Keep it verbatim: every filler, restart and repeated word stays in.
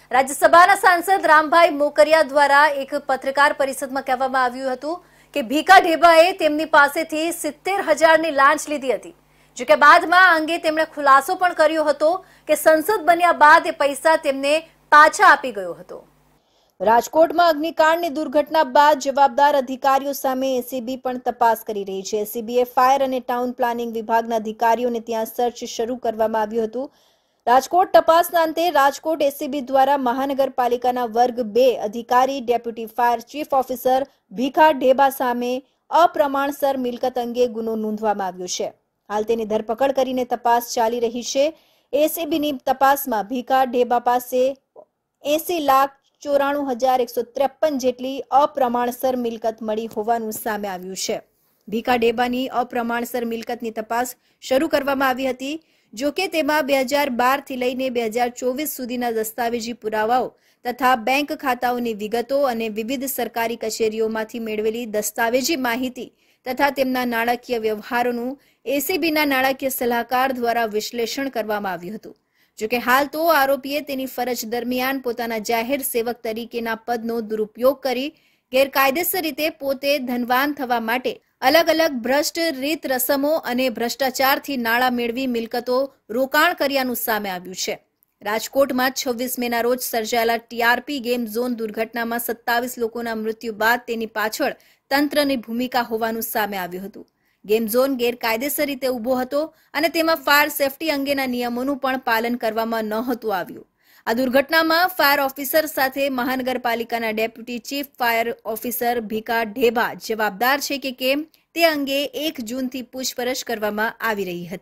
રાજ્યસભાના સાંસદ રામભાઈ મોકરિયા દ્વારા એક પત્રકાર પરિષદમાં કહેવામાં આવ્યું હતું કે ભીખા ઢેબાએ તેમની પાસેથી સિત્તેર હજારની લાંચ લીધી હતી, જો કે બાદમાં આ અંગે તેમણે ખુલાસો પણ કર્યો હતો કે સંસદ બન્યા બાદ એ પૈસા તેમને પાછા આપી ગયો હતો। રાજકોટમાં અગ્નિકાંડની દુર્ઘટના બાદ જવાબદાર અધિકારીઓ સામે એસીબી પણ તપાસ કરી રહી છે। એસીબીએ ફાયર અને ટાઉન પ્લાનિંગ વિભાગના અધિકારીઓને ત્યાં સર્ચ શરૂ કરવામાં આવ્યું હતું। રાજકોટ તપાસના અંતે રાજકોટ એસીબી દ્વારા મહાનગરપાલિકાના વર્ગ બે અધિકારી deputy fire chief officer Bhikha Dheba સામે અપ્રમાણસર મિલકત અંગે ગુનો નોંધવામાં આવ્યો છે। હાલ તેની ધરપકડ કરીને તપાસ ચાલી રહી છે। એસીબીની તપાસમાં ભીખા ઢેબા પાસે એસી લાખ ચોરાણું હજાર એકસો ત્રેપન જેટલી અપ્રમાણસર મિલકત મળી હોવાનું સામે આવ્યું છે। ભીખા ઢેબાની અપ્રમાણસર મિલકતની તપાસ શરૂ કરવામાં આવી હતી, જો કે તેમાં બે હજાર બાર થી લઈને બે હજાર ચોવીસ સુધીના દસ્તાવેજી પુરાવાઓ તથા બેંક ખાતાઓની વિગતો અને વિવિધ સરકારી કચેરીઓમાંથી મેળવેલી દસ્તાવેજી માહિતી તથા તેમના નાણાકીય વ્યવહારોનું એસીબીના નાણાકીય સલાહકાર દ્વારા વિશ્લેષણ કરવામાં આવ્યું હતું। જો કે હાલ તો આરોપીએ તેની ફરજ દરમિયાન પોતાના જાહેર સેવક તરીકેના પદનો દુરુપયોગ કરી ગેરકાયદેસર રીતે પોતે ધનવાન થવા માટે અલગ અલગ ભ્રષ્ટ રીત રસમો અને ભ્રષ્ટાચારથી નાણાં મેળવી મિલકતો રોકાણ કર્યાનું સામે આવ્યું છે। રાજકોટમાં છવ્વીસ મેના રોજ સર્જાયેલા ટીઆરપી ગેમ ઝોન દુર્ઘટનામાં સત્તાવીસ લોકોના મૃત્યુ બાદ તેની પાછળ તંત્રની ભૂમિકા હોવાનું સામે આવ્યું હતું। ગેમ ઝોન ગેરકાયદેસર રીતે ઊભો હતો અને તેમાં ફાયર સેફટી અંગેના નિયમોનું પણ પાલન કરવામાં નહોતું આવ્યું। આ દુર્ઘટનામાં ફાયર ઓફિસર સાથે મહાનગરપાલિકાના deputy chief fire officer Bhikha Dheba જવાબદાર છે કે કેમ તે અંગે એક જૂનથી પૂછપરછ કરવામાં આવી રહી હતી।